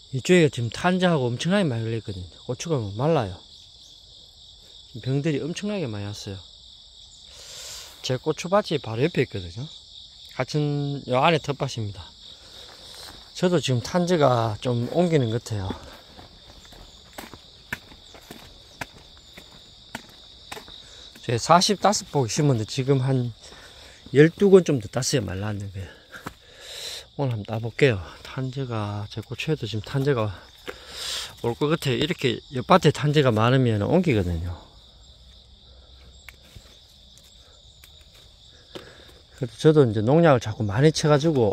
이쪽에 지금 탄저하고 엄청나게 많이 걸렸거든요. 고추가 뭐 말라요. 병들이 엄청나게 많이 왔어요. 제 고추밭이 바로 옆에 있거든요. 같은 요 안에 텃밭입니다. 저도 지금 탄저가 좀 옮기는 것 같아요. 제 45폭 심었는데 지금 한 12건 좀 더 땄어요. 말랐는 게. 오늘 한번 따볼게요. 탄저가, 제 고추에도 지금 탄저가 올 것 같아요. 이렇게 옆밭에 탄저가 많으면 옮기거든요. 그래도 저도 이제 농약을 자꾸 많이 쳐가지고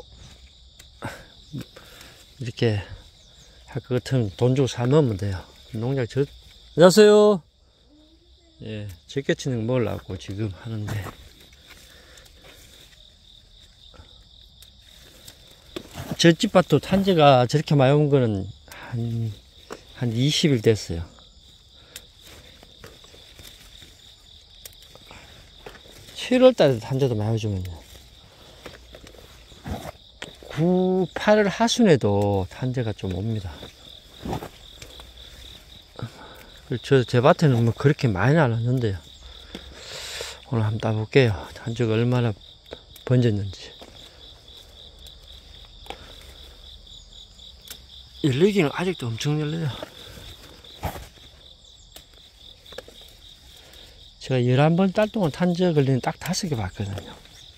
이렇게 할 것 같으면 돈 주고 사 먹으면 돼요. 농약 안녕하세요. 예, 제껴치는 거 먹으려고 지금 하는데. 저 집밭도 탄저가 저렇게 많이 온 거는 한 20일 됐어요. (7월달에) 탄저도 많이 오주면요. 9, 8월 하순에도 탄저가 좀 옵니다. 제 밭에는 뭐 그렇게 많이는 안 왔는데요. 오늘 한번 따볼게요. 탄저가 얼마나 번졌는지. 열리기는 아직도 엄청 열려요. 제가 11번 딸 동안 탄저 걸리는 딱 5개 봤거든요.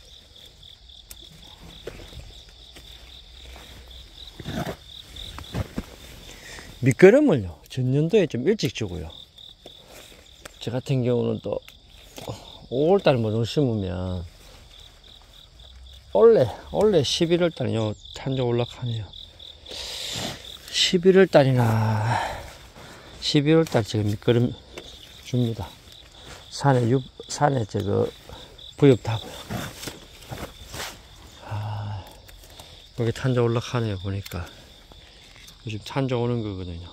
밑거름을요, 전년도에 좀 일찍 주고요. 저 같은 경우는 또 5월달에 뭐 심으면 원래 11월달에 요 탄저 올라가네요. 11월달이나 12월달 제가 밑거름 줍니다. 산에 저거 부엽타고요. 여기 탄저 올라가네요. 보니까 요즘 탄저 오는 거거든요.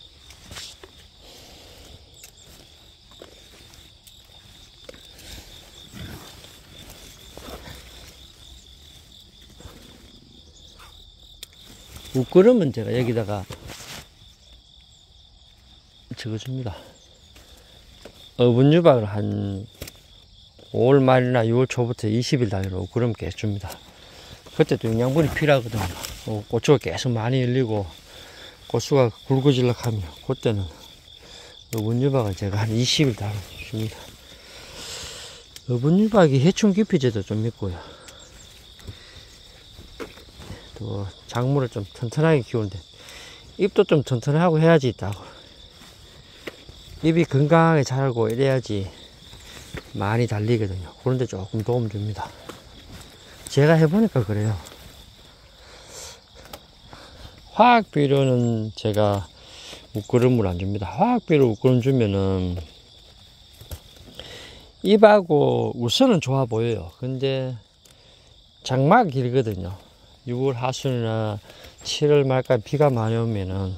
웃그름은 제가 여기다가 저거 줍니다. 어분유박을 한 5월 말이나 6월 초부터 20일 단위로 웃그름 계속 줍니다. 그때도 영양분이 필요하거든요. 고추가 계속 많이 열리고 고추가 굵어질라 하면 그때는 어분유박을 제가 한 20일 단위로 줍니다. 어분유박이 해충 기피제도 좀 있고요. 또 작물을 좀 튼튼하게 키우는데 잎도 좀 튼튼하고 해야지 있다고. 잎이 건강하게 자라고 이래야지 많이 달리거든요. 그런데 조금 도움 줍니다. 제가 해보니까 그래요. 화학비료는 제가 웃그름을 안 줍니다. 화학비료 웃그름 주면은 잎하고 우선은 좋아 보여요. 근데 장마가 길거든요. 6월 하순이나 7월 말까지 비가 많이 오면은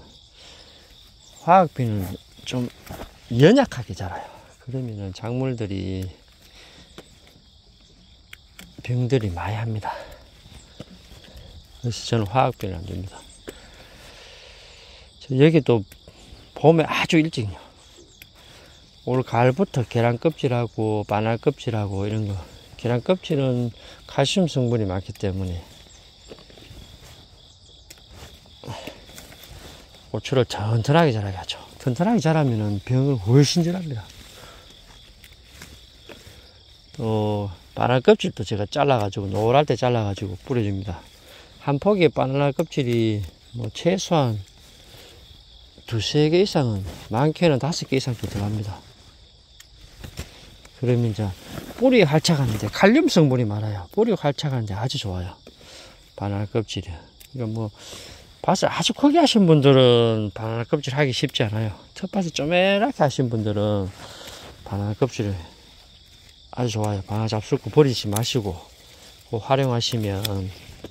화학비는 좀 연약하게 자라요. 그러면은 작물들이 병들이 많이 합니다. 그래서 저는 화학비는 안 줍니다. 여기 또 봄에 아주 일찍요. 올 가을부터 계란 껍질하고 바나나 껍질하고 이런 거. 계란 껍질은 칼슘 성분이 많기 때문에 고추를 튼튼하게 자라게 하죠. 튼튼하게 자라면은 병을 훨씬 잘합니다. 또 바나나 껍질도 제가 잘라가지고 노랄 때 잘라가지고 뿌려줍니다. 한 포기에 바나나 껍질이 뭐 최소한 2~3개 이상은, 많게는 5개 이상 좀 들어갑니다. 그러면 이제 뿌리 활착하는데 칼륨 성분이 많아요. 뿌리 활착하는데 아주 좋아요. 바나나 껍질이. 이거 뭐 밭을 아주 크게 하신 분들은 바나나 껍질 하기 쉽지 않아요. 텃밭을 쪼매랗게 하신 분들은 바나나 껍질을 아주 좋아요. 바나나 잡숫고 버리지 마시고 활용하시면,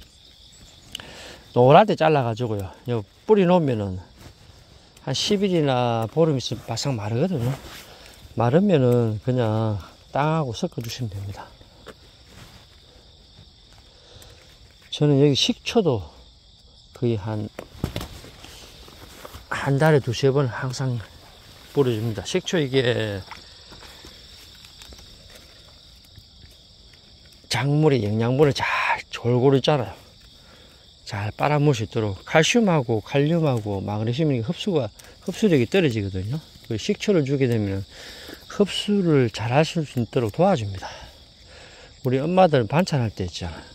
노란 때 잘라가지고요. 요 뿌리 놓으면은 한 10일이나 보름 있으면 바싹 마르거든요. 마르면은 그냥 땅하고 섞어 주시면 됩니다. 저는 여기 식초도 거의 한 한 달에 2~3번 항상 뿌려줍니다. 식초 이게 작물의 영양분을 잘 골고루 짜라요. 잘 빨아먹을 수 있도록. 칼슘하고 칼륨하고 마그네슘이 흡수력이 떨어지거든요. 그 식초를 주게 되면 흡수를 잘 할 수 있도록 도와줍니다. 우리 엄마들 반찬할 때 있잖아.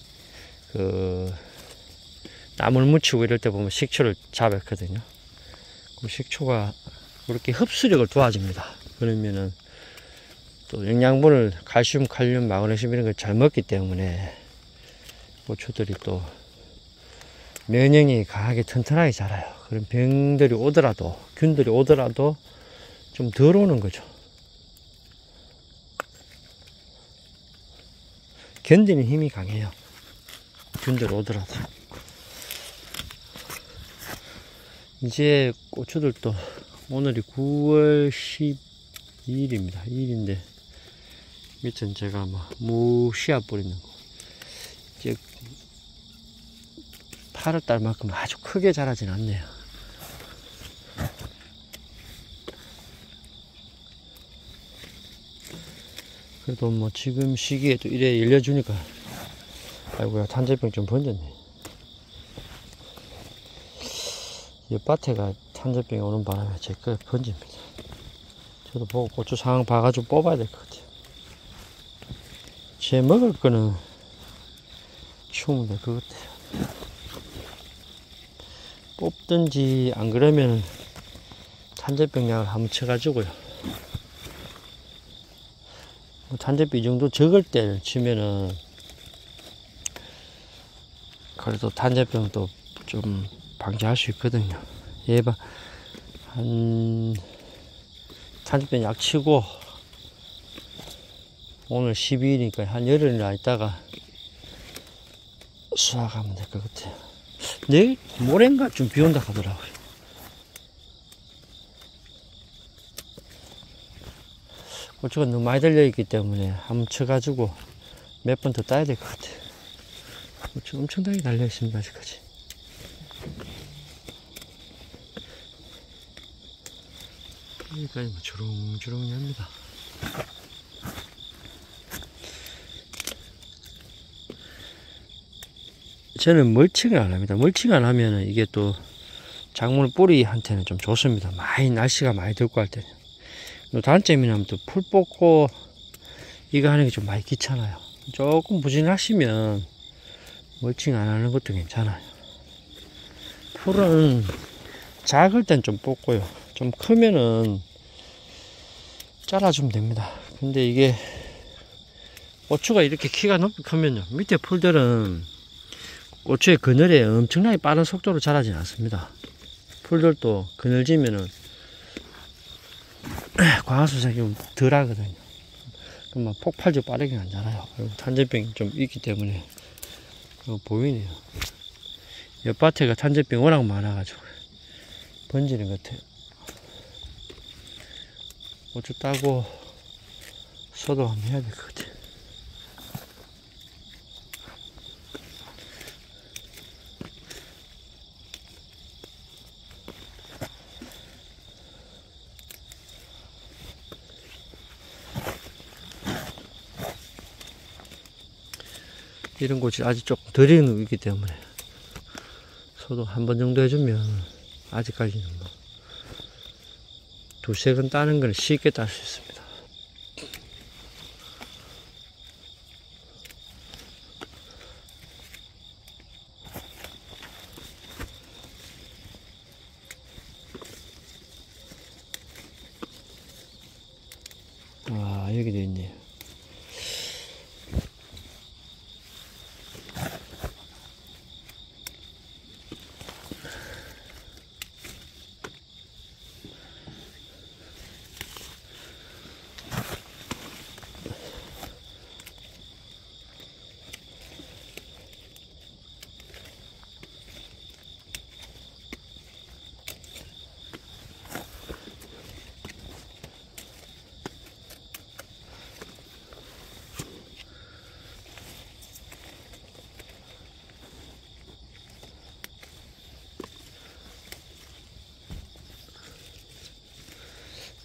나물 무치고 이럴 때 보면 식초를 잡았거든요. 그 식초가 그렇게 흡수력을 도와줍니다. 그러면은 또 영양분을 칼슘, 칼륨, 마그네슘 이런 걸 잘 먹기 때문에 고추들이 또 면역력이 강하게 튼튼하게 자라요. 그런 병들이 오더라도, 균들이 오더라도 좀 덜 오는 거죠. 견디는 힘이 강해요. 균들 오더라도. 이제 고추들도 오늘이 9월 12일입니다. 2일인데 밑은 제가 무씨앗 뿌리는 거. 이제 8월달만큼 아주 크게 자라진 않네요. 그래도 뭐 지금 시기에 또 이래 열려주니까 아이고야 탄저병 좀 번졌네. 옆밭에가 탄저병이 오는 바람에 제 거에 번집니다. 저도 보고 고추 상황 봐가지고 뽑아야 될 것 같아요. 제 먹을 거는 추우면 될 것 같아요. 뽑든지 안 그러면 탄저병 약을 한번 쳐가지고요. 탄저병 이 정도 적을 때 치면은 그래도 탄저병도 좀 방지할 수 있거든요. 탄저병 약 치고 오늘 12일이니까 한 열흘이나 있다가 수확하면 될 것 같아요. 내일 모레인가 좀 비 온다 하더라고요. 고추가 너무 많이 달려있기 때문에 한번 쳐가지고 몇 번 더 따야 될 것 같아요. 고추 엄청나게 달려있습니다. 아직까지. 여기까지 뭐 주렁주렁 합니다. 저는 멀칭을 안 합니다. 멀칭 안 하면은 이게 또 작물 뿌리한테는 좀 좋습니다. 날씨가 많이 덥고 할 때는. 단점이라면 또 풀 뽑고 이거 하는 게 좀 많이 귀찮아요. 조금 부진하시면 멀칭 안 하는 것도 괜찮아요. 풀은 작을 땐 좀 뽑고요. 좀 크면은 잘라주면 됩니다. 근데 이게 고추가 이렇게 키가 높게 크면요, 밑에 풀들은 고추의 그늘에 엄청나게 빠른 속도로 자라진 않습니다. 풀들도 그늘지면은 광합수색이 좀 덜 하거든요. 그럼 폭발적 빠르게 안 자라요. 그리고 탄저병이 좀 있기 때문에 보이네요. 옆밭에가 탄저병 워낙 많아가지고 번지는 것 같아요. 고추 따고 소독 한번 해야 될 것 같아요. 이런 곳이 아직 조금 덜 익는 있기 때문에 소독 한 번 정도 해주면 아직까지는 뭐 2~3건 따는 건 쉽게 딸 수 있습니다. 아, 여기도 있네요.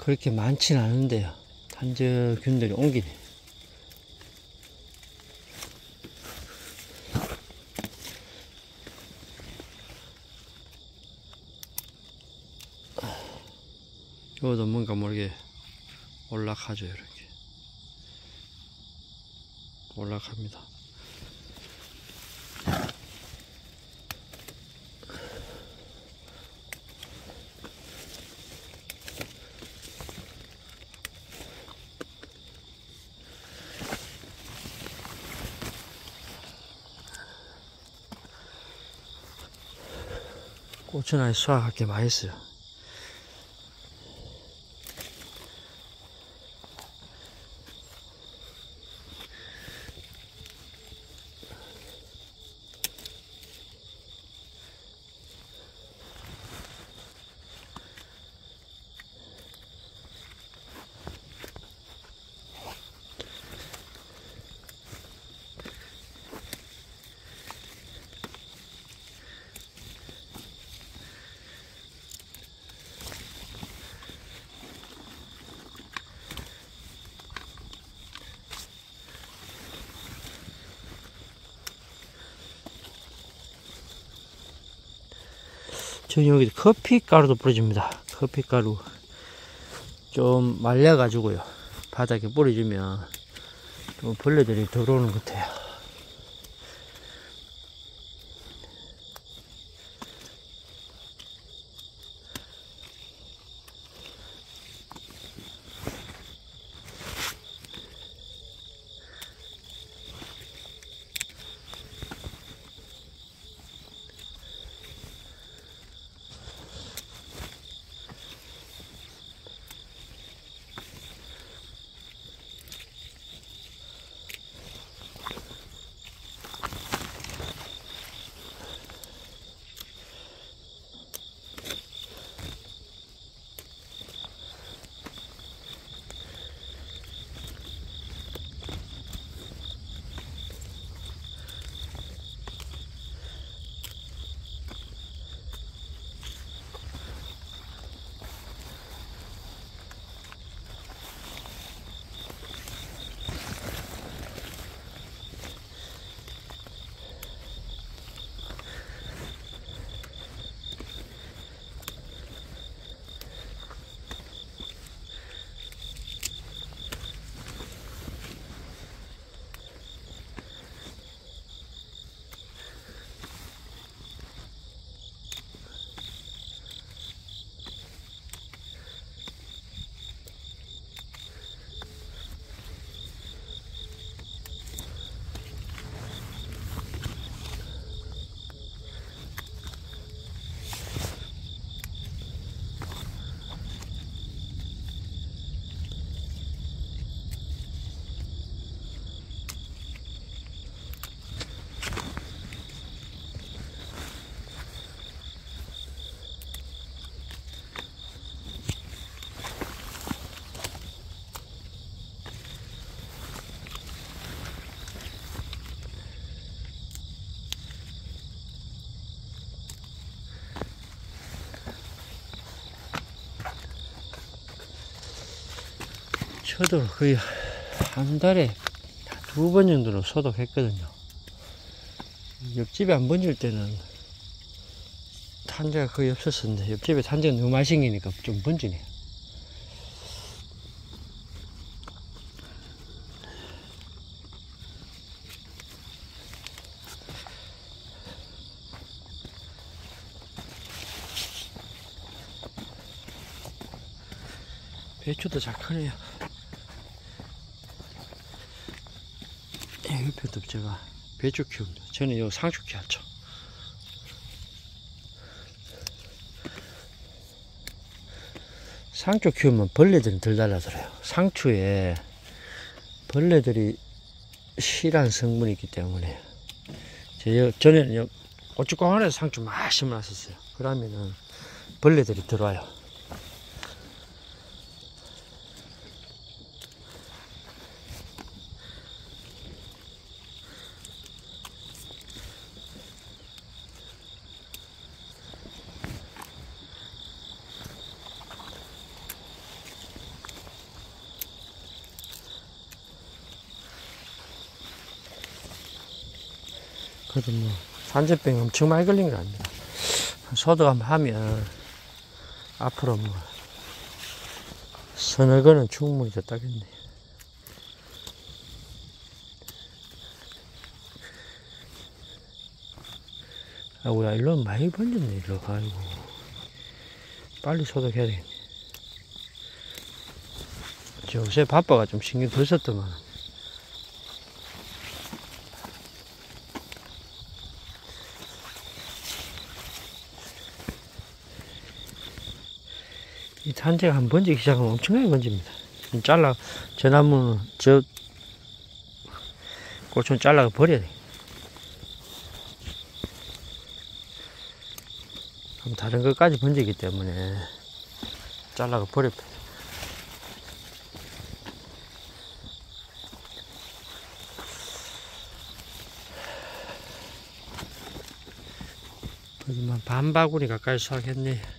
그렇게 많지는 않은데요. 탄저균들이 옮기네. 이것도 뭔가 모르게 올라가죠. 이렇게 올라갑니다. 꽃은 아주 수확할 게 많이 있어요. 저는 여기 커피 가루도 뿌려줍니다. 커피 가루 좀 말려 가지고요 바닥에 뿌려주면 좀 벌레들이 들어오는 것 같아요. 저도 거의 한 달에 2번 정도는 소독했거든요. 옆집에 안 번질 때는 탄저가 거의 없었었는데 옆집에 탄저가 너무 많이 생기니까 좀 번지네요. 배추도 잘 크네요. 옆에도 제가 배추 키웁니다. 저는 요 상추 키웠죠. 상추 키우면 벌레들이 덜 달라들어요. 상추에 벌레들이 실한 성분이 있기 때문에 저는 고춧가루 안에서 상추 많이 심어놨었어요. 그러면은 벌레들이 들어와요. 그래도 뭐 산재병 엄청 많이 걸린 건 아닙니다. 소독 한번 하면 앞으로 뭐 서너 건은 충분히 됐다겠네. 아이고야, 일로 많이 번졌네. 일로. 아이고, 빨리 소독해야 되겠네. 요새 바빠가 좀 신경 덜 썼더만. 이 산재가 한 번지기 시작하면 엄청나게 번집니다. 저 나무는, 저 꽃은 잘라가 버려야 돼. 그럼 다른 것까지 번지기 때문에 잘라가 버려. 하지만 반 바구니 가까이 수확했네.